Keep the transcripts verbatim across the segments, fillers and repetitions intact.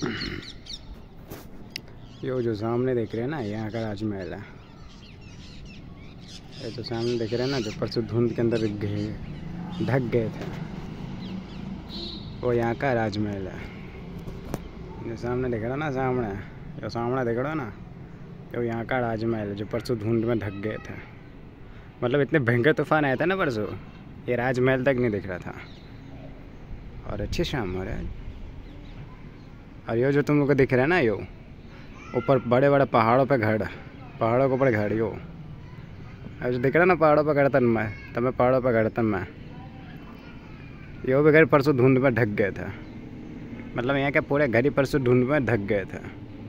यो जो सामने देख रहे हैं ना, यहाँ का राजमहल है। ये जो सामने देख रहे हैं ना, जो परसों धुंध के अंदर ढक गए थे, वो यहाँ का राजमहल है। जो सामने देख रहे हो ना, सामने जो सामने देख रहे हो ना, तो यहाँ का राजमहल है जो परसों धुंध में ढक गए थे। मतलब इतने भयंकर तूफान आया था ना परसों, ये राजमहल तक नहीं दिख रहा था। और अच्छी शाम हो रहा है। और यो जो तुम लोग को दिख रहा है ना, यो ऊपर बड़े बड़े पहाड़ों पे घर, पहाड़ों के ऊपर घर, यो अब जो दिख रहा है ना पहाड़ों पे घर तन मैं तब मैं पहाड़ों पे घर तन मैं यो भी घर परसों धुंध में ढक गए थे। मतलब यहाँ के पूरे घर ही परसों धुंध में ढक गए थे।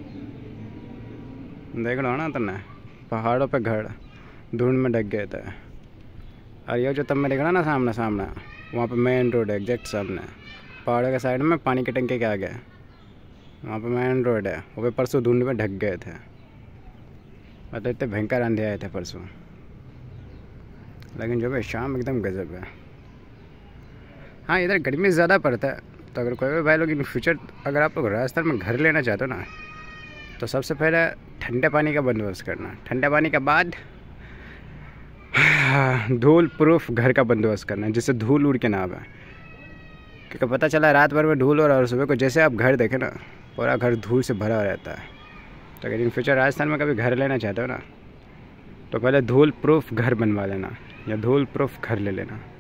देख लो ना तुमने, पहाड़ों पे घर धुंध में ढक गए थे। और ये जो तब मैं देख रहा ना सामने सामने वहाँ पे मेन रोड है, एग्जैक्ट सामने पहाड़ों के साइड में पानी की टंकी के आगे वहाँ पे मेन रोड है। वो भी परसों धुंध में ढक गए थे। मतलब इतने भयंकर आंधी आए थे परसों। लेकिन जो भी शाम एकदम गजब है। हाँ, इधर गर्मी ज़्यादा पड़ता है। तो अगर कोई भी भाई लोग इन फ्यूचर अगर आप लोग राजस्थान में घर लेना चाहते हो ना, तो सबसे पहले ठंडे पानी का बंदोबस्त करना। ठंडे पानी के बाद धूल प्रूफ घर का बंदोबस्त करना, जिससे धूल उड़ के ना आवे। क्योंकि पता चला रात भर में धूल हो रहा है और सुबह को जैसे आप घर देखें ना, पूरा घर धूल से भरा रहता है। तो अगर इन फ्यूचर राजस्थान में कभी घर लेना चाहते हो ना, तो पहले धूल प्रूफ घर बनवा लेना या धूल प्रूफ घर ले लेना।